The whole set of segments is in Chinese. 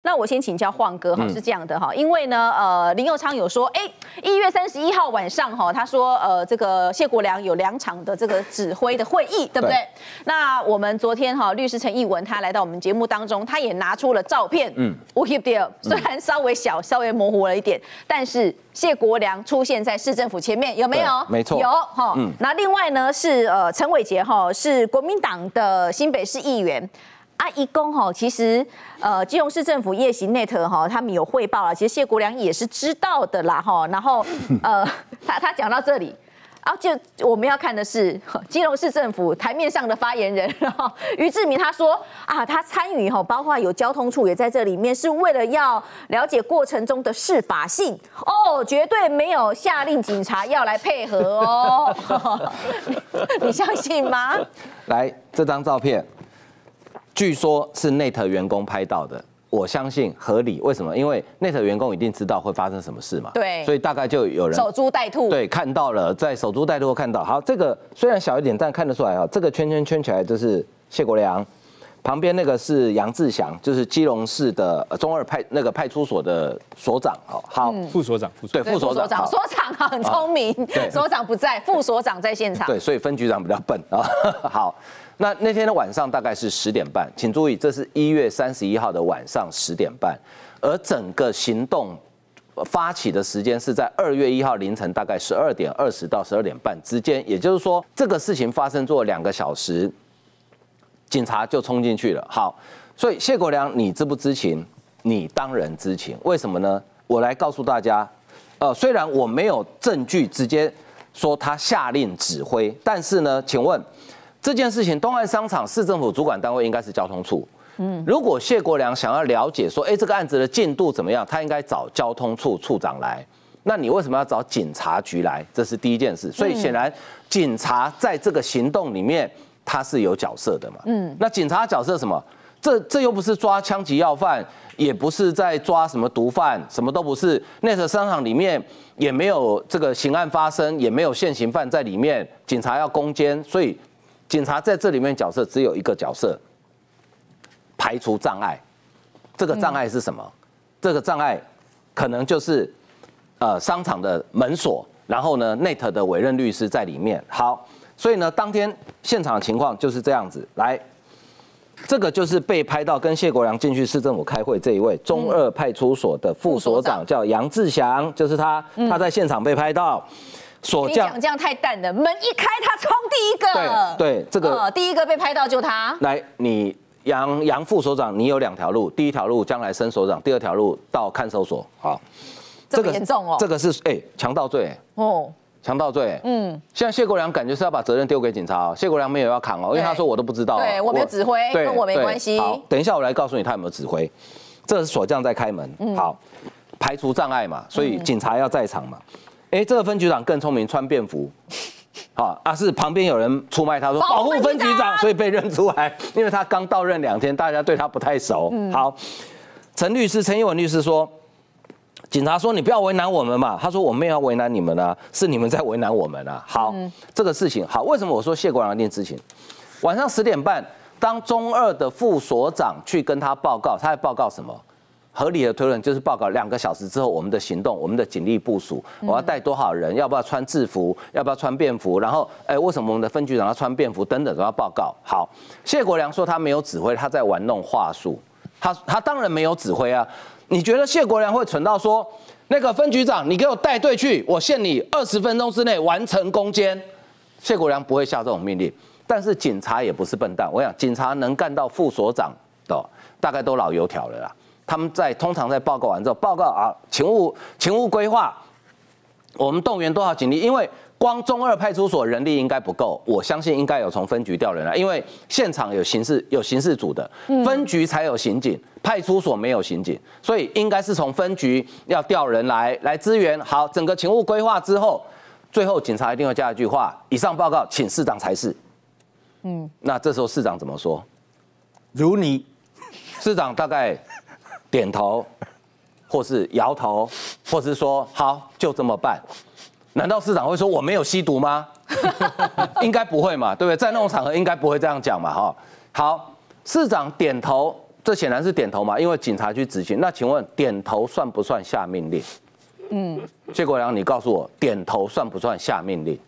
那我先请教晃哥哈，是这样的哈，因为呢，林右昌有说，1月31号晚上哈，他说这个谢国良有2场的这个指挥的会议，对不对？那我们昨天哈，律师陈艺文他来到我们节目当中，他也拿出了照片，我记得虽然稍微小、稍微模糊了一点，但是谢国良出现在市政府前面，有没有？ 没错， 有哈。那另外呢是陈伟杰哈，是国民党的新北市议员。一公哈，其实基隆市政府夜行 net 哈，他们有汇报了，其实谢国良也是知道的啦哈。然后他讲到这里，然后就我们要看的是基隆市政府台面上的发言人，然后于志明他说他参与哈，包括有交通处也在这里面，是为了要了解过程中的适法性哦，绝对没有下令警察要来配合哦。你相信吗？ 来，这张照片。据说是 NET 员工拍到的，我相信合理。为什么？因为 NET 员工一定知道会发生什么事嘛。 对， 所以大概就有人守株待兔。 对，看到了，在守株待兔看到。好，这个虽然小一点，但看得出来啊，这个圈圈圈起来就是谢国良，旁边那个是杨志祥，就是基隆市的中二派出所的所长。好， 副所长， 对，副所长， 所长很聪明，所长不在，副所长在现场。 对，所以分局长比较笨啊。好。那天的晚上大概是10点半，请注意，这是1月31号的晚上10点半，而整个行动发起的时间是在2月1号凌晨大概12点20到12点半之间，也就是说，这个事情发生做2个小时，警察就冲进去了。好，所以谢国良，你知不知情？你当然知情，为什么呢？我来告诉大家，虽然我没有证据直接说他下令指挥，但是呢，请问。这件事情，东岸商场市政府主管单位应该是交通处。如果谢国良想要了解说，这个案子的进度怎么样，他应该找交通处处长来。那你为什么要找警察局来？这是第一件事。所以显然，警察在这个行动里面他是有角色的嘛。那警察角色什么？这又不是抓枪击要犯，也不是在抓什么毒贩，什么都不是。NET商场里面也没有这个刑案发生，也没有现行犯在里面，警察要攻坚，所以。警察在这里面角色只有一个角色，排除障碍。这个障碍是什么？这个障碍可能就是商场的门锁，然后呢 ，NET 的委任律师在里面。好，所以呢，当天现场的情况就是这样子。来，这个就是被拍到跟谢国良进去市政府开会这一位中2派出所的副所长叫杨志祥，就是他在现场被拍到。 你讲这样太淡了，门一开他冲第一个。 对，这个第一个被拍到就他。 来，你杨副所长，你有2条路，第一条路将来升所长，第2条路到看守所。好， 这么严重哦。 这个是强盗罪哦，强盗罪。现在谢国良感觉是要把责任丢给警察哦，谢国良没有要扛哦，因为他说我都不知道， 对我没有指挥，跟我没关系。 好，等一下我来告诉你他有没有指挥。这是锁匠在开门，好，排除障碍嘛，所以警察要在场嘛。这个分局长更聪明，穿便服，是旁边有人出卖他说保护分局长，所以被认出来，因为他刚到任2天，大家对他不太熟。好，陈艺文律师说，警察说你不要为难我们嘛，他说我没有要为难你们啊，是你们在为难我们啊。好，这个事情好，为什么我说谢国良一定知情？晚上10点半，当中2的副所长去跟他报告，他在报告什么？合理的推论就是报告2个小时之后我们的行动，我们的警力部署，我要带多少人，要不要穿制服，要不要穿便服，然后为什么我们的分局长要穿便服等等都要报告。好，谢国良说他没有指挥，他在玩弄话术，他当然没有指挥啊。你觉得谢国良会蠢到说那个分局长你给我带队去，我限你20分钟之内完成攻坚？谢国良不会下这种命令，但是警察也不是笨蛋，我想警察能干到副所长的大概都老油条了啦。他们通常在报告完之后，报告勤务规划，我们动员多少警力？因为光中2派出所人力应该不够，我相信应该有从分局调人来，因为现场有刑事组的，分局才有刑警，派出所没有刑警，所以应该是从分局要调人来支援。好，整个勤务规划之后，最后警察一定会加一句话：以上报告请市长裁示。那这时候市长怎么说？ 如你。 市长大概点头，或是摇头，或是说好就这么办。难道市长会说我没有吸毒吗？应该不会嘛，对不对？在那种场合应该不会这样讲嘛，哈。好，市长点头， 这显然是点头嘛，因为警察去执行。那请问点头算不算下命令？谢国良，你告诉我，点头算不算下命令？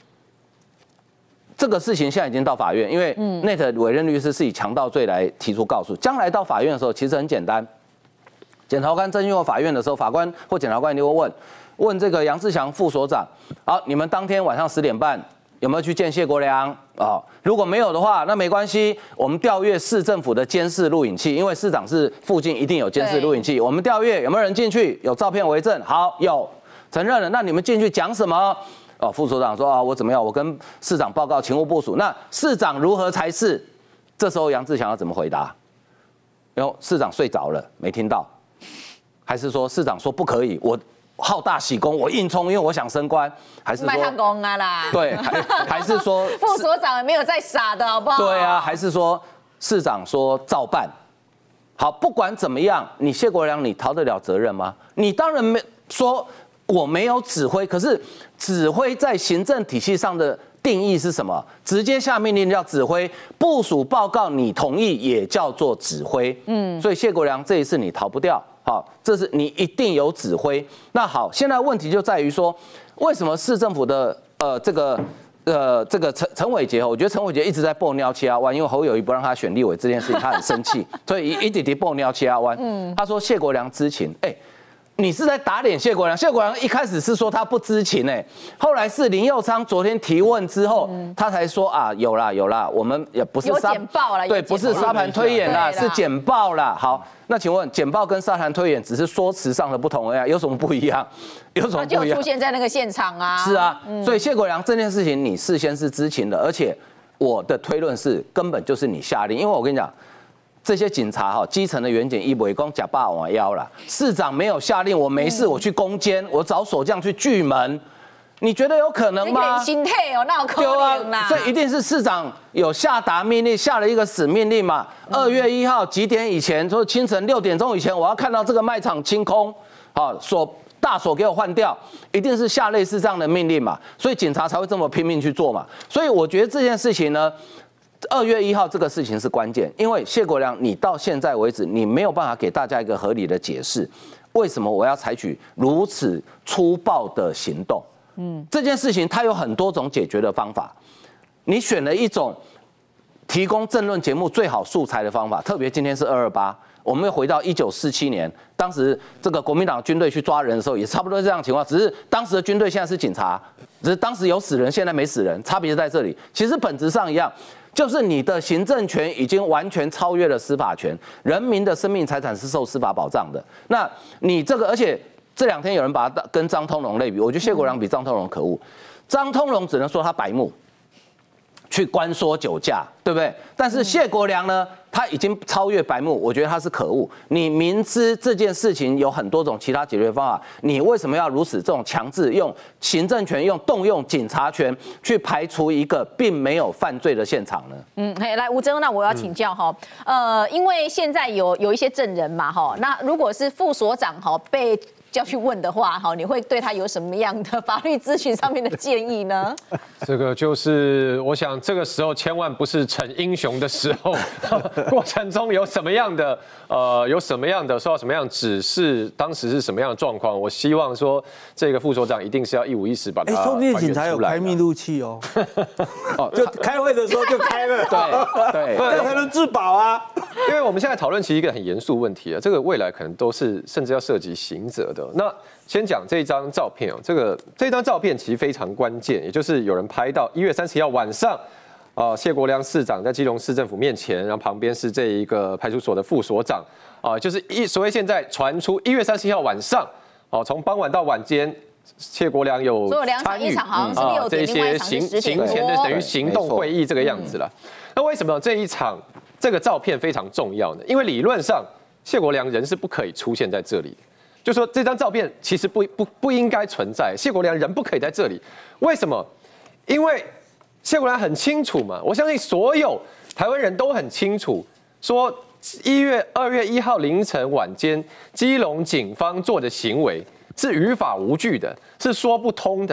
这个事情现在已经到法院，因为NET委任律师是以强盗罪来提出告诉。将来到法院的时候，其实很简单。检察官侦讯过法院的时候，法官或检察官就会问这个杨志祥副所长，好，你们当天晚上10点半有没有去见谢国良啊？如果没有的话，那没关系，我们调阅市政府的监视录影器，因为市长室附近一定有监视录影器，我们调阅有没有人进去，有照片为证，好，有承认了，那你们进去讲什么？哦，副所长说啊，我怎么样？我跟市长报告勤务部署。那市长如何裁示？这时候杨志祥要怎么回答？市长睡着了，没听到，还是说市长说不可以？我好大喜功，我硬冲，因为我想升官，还是说卖他功啊啦？ 对，还是说副所长也没有在傻的好不好？ 对啊，还是说市长说照办？好，不管怎么样，你谢国良你逃得了责任吗？你当然没说。我没有指挥，可是指挥在行政体系上的定义是什么？直接下命令叫指挥，部署报告你同意也叫做指挥。所以谢国良这一次你逃不掉，好，这是你一定有指挥。那好，现在问题就在于说，为什么市政府的这个陈伟杰，我觉得陈伟杰一直在爆尿七阿湾，因为侯友宜不让他选立委这件事情，他很生气，所以一直爆尿七阿湾。他说谢国良知情，你是在打脸谢国良？谢国良一开始是说他不知情后来是林右昌昨天提问之后，他才说啊有啦，我们也不是有简报啦， 对，不是沙盘推演啦，是简报啦。好，那请问简报跟沙盘推演只是说辞上的不同而已，有什么不一样？有什么不一样？ 他就出现在那个现场啊。 是啊，所以谢国良这件事情你事先是知情的，而且我的推论是根本就是你下令，因为我跟你讲。这些警察基层的员警一围攻假霸王腰了，市长没有下令，我没事，我去攻坚，我找锁匠去锯门，你觉得有可能吗？ 心态那有可能啦。 所以一定是市长有下达命令，下了一个死命令嘛。2月1号几点以前，说清晨6点钟以前，我要看到这个卖场清空，大锁给我换掉，一定是下类似这样的命令嘛。所以警察才会这么拼命去做嘛。所以我觉得这件事情呢。2月1号这个事情是关键，因为谢国良，你到现在为止，你没有办法给大家一个合理的解释，为什么我要采取如此粗暴的行动？这件事情它有很多种解决的方法，你选了一种提供政论节目最好素材的方法，特别今天是228，我们又回到1947年，当时这个国民党军队去抓人的时候，也差不多这样的情况，只是当时的军队现在是警察，只是当时有死人，现在没死人，差别在这里。其实本质上一样。就是你的行政权已经完全超越了司法权，人民的生命财产是受司法保障的。那你这个，而且这2天有人把它跟张通龙类比，我觉得谢国良比张通龙可恶。张通龙只能说他白目，去关说酒驾，对不对？但是谢国良呢，他已经超越白目，我觉得他是可恶。你明知这件事情有很多种其他解决方法，你为什么要如此这种强制用行政权、动用警察权去排除一个并没有犯罪的现场呢？ 来吴峥，那我要请教因为现在有一些证人嘛那如果是副所长被要去问的话，你会对他有什么样的法律咨询上面的建议呢？ 这个就是我想这个时候千万不是逞英雄的时候，过程中有什么样的受到什么样的指示，当时是什么样的状况，我希望说这个副所长一定是要一五一十把它还原出来。说不定警察有开密录器就开会的时候就开了，对，这样才能自保啊。 因为我们现在讨论其实一个很严肃问题啊，这个未来可能都是甚至要涉及刑责的。那先讲这一张照片这张照片其实非常关键，也就是有人拍到1月30号晚上，谢国良市长在基隆市政府面前，然后旁边是这一个派出所的副所长，就是所谓现在传出1月30号晚上，从傍晚到晚间，谢国良有参与好像是6点， 这些行前的等于行动会议这个样子了。那为什么这一场这个照片非常重要呢？因为理论上谢国良人是不可以出现在这里的。就说这张照片其实不应该存在，谢国良人不可以在这里。为什么？因为谢国良很清楚嘛，我相信所有台湾人都很清楚，说2月1号凌晨晚间，基隆警方做的行为是于法无据的，是说不通的，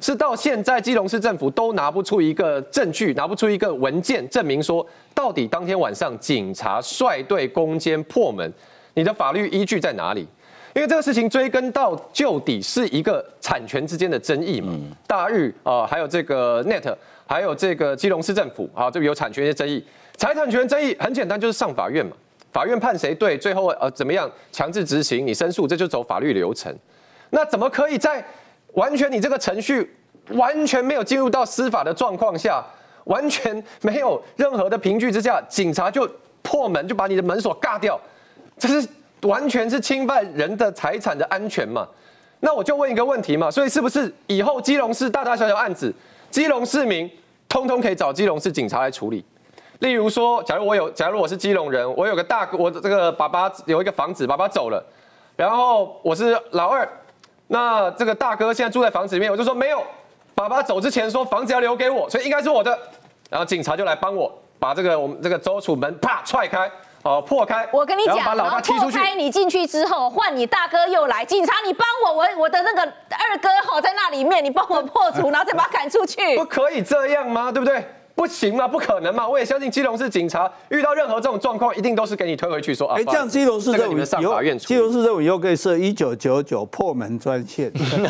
是到现在基隆市政府都拿不出一个证据，拿不出一个文件证明说，到底当天晚上警察率队攻坚破门，你的法律依据在哪里？因为这个事情追根到究底是一个产权之间的争议嘛，大日还有这个 NET， 还有这个基隆市政府这个有产权的争议，财产权争议很简单，就是上法院嘛，法院判谁对，最后怎么样强制执行，你申诉，这就走法律流程。那怎么可以在完全你这个程序完全没有进入到司法的状况下，完全没有任何的凭据之下，警察就破门就把你的门锁尬掉，这是完全是侵犯人的财产的安全嘛？那我就问一个问题嘛，所以是不是以后基隆市大大小小案子，基隆市民通通可以找基隆市警察来处理？例如说，假如我是基隆人，我有个大哥，我这个爸爸有一个房子，爸爸走了，然后我是老二，那这个大哥现在住在房子里面，我就说没有，爸爸走之前说房子要留给我，所以应该是我的，然后警察就来帮我把我们这个周楚门啪踹开。破开， 我跟你讲， 把老大踢出去。 破开你进去之后，换你大哥又来，警察你帮我的那个二哥在那里面，你帮我破除，然后再把他赶出去。 不可以这样吗？对不对？不行嘛，不可能嘛！我也相信基隆市警察遇到任何这种状况，一定都是给你推回去说这样基隆市政府上法院处理。 基隆市政府以后可以设1999破门专线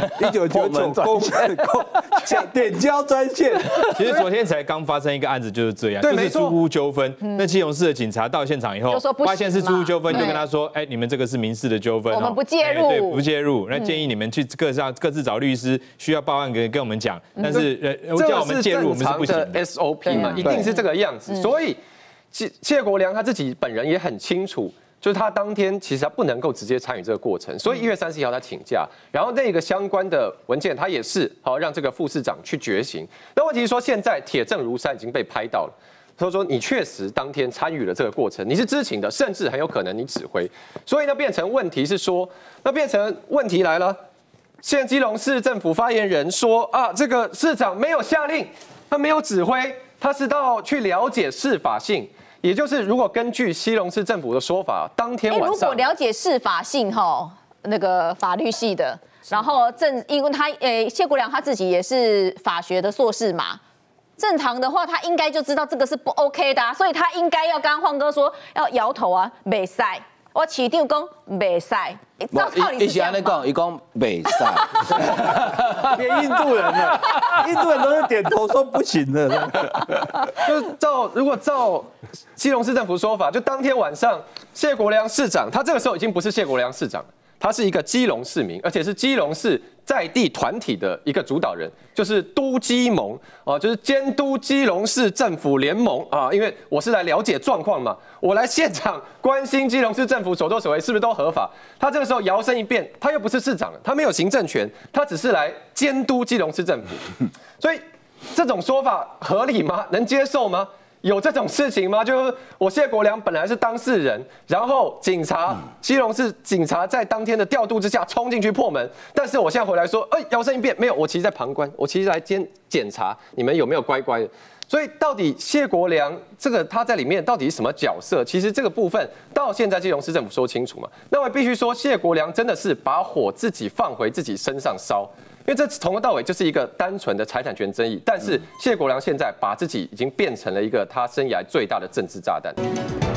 ，1999点交专线。 其实昨天才刚发生一个案子就是这样，就是租屋纠纷。那基隆市的警察到现场以后，发现是租屋纠纷，就跟他说：“你们这个是民事的纠纷， 我们不介入， 对，不介入。那建议你们去各自找律师，需要报案跟我们讲。但是叫我们介入，我们是不行的。” SOP 嘛，一定是这个样子，所以谢国良他自己本人也很清楚，就是他当天其实他不能够直接参与这个过程，所以1月31号他请假，然后那个相关的文件他也是让这个副市长去决行。那问题是说现在铁证如山已经被拍到了，他说你确实当天参与了这个过程，你是知情的，甚至很有可能你指挥，所以呢变成问题是说，那变成问题来了，现在基隆市政府发言人说这个市长没有下令。他没有指挥，他是到去了解事法性，也就是如果根据基隆市政府的说法，当天晚上如果了解事法性那个法律系的，然后因为他谢国良他自己也是法学的硕士嘛，正常的话他应该就知道这个是不 OK 的所以他应该要跟晃哥说要摇头没赛。我市长讲袂使，照道理是这样嘛。 伊讲袂使， 变印度人了，印度人都是点头说不行的。 就是如果照基隆市政府说法，就当天晚上谢国良市长，他这个时候已经不是谢国良市长，他是一个基隆市民，而且是基隆市在地团体的一个主导人，就是都基盟就是监督基隆市政府联盟因为我是来了解状况嘛，我来现场关心基隆市政府所作所为是不是都合法。他这个时候摇身一变，他又不是市长了，他没有行政权，他只是来监督基隆市政府，所以这种说法合理吗？能接受吗？有这种事情吗？就是我谢国良本来是当事人，然后基隆市警察在当天的调度之下冲进去破门，但是我现在回来说，摇身一变，没有，我其实在旁观，我其实来检查你们有没有乖乖的。所以到底谢国良这个他在里面到底是什么角色？其实这个部分到现在基隆市政府说清楚嘛。那我必须说，谢国良真的是把火自己放回自己身上烧。因为这从头到尾就是一个单纯的财产权争议，但是谢国良现在把自己已经变成了一个他生涯最大的政治炸弹。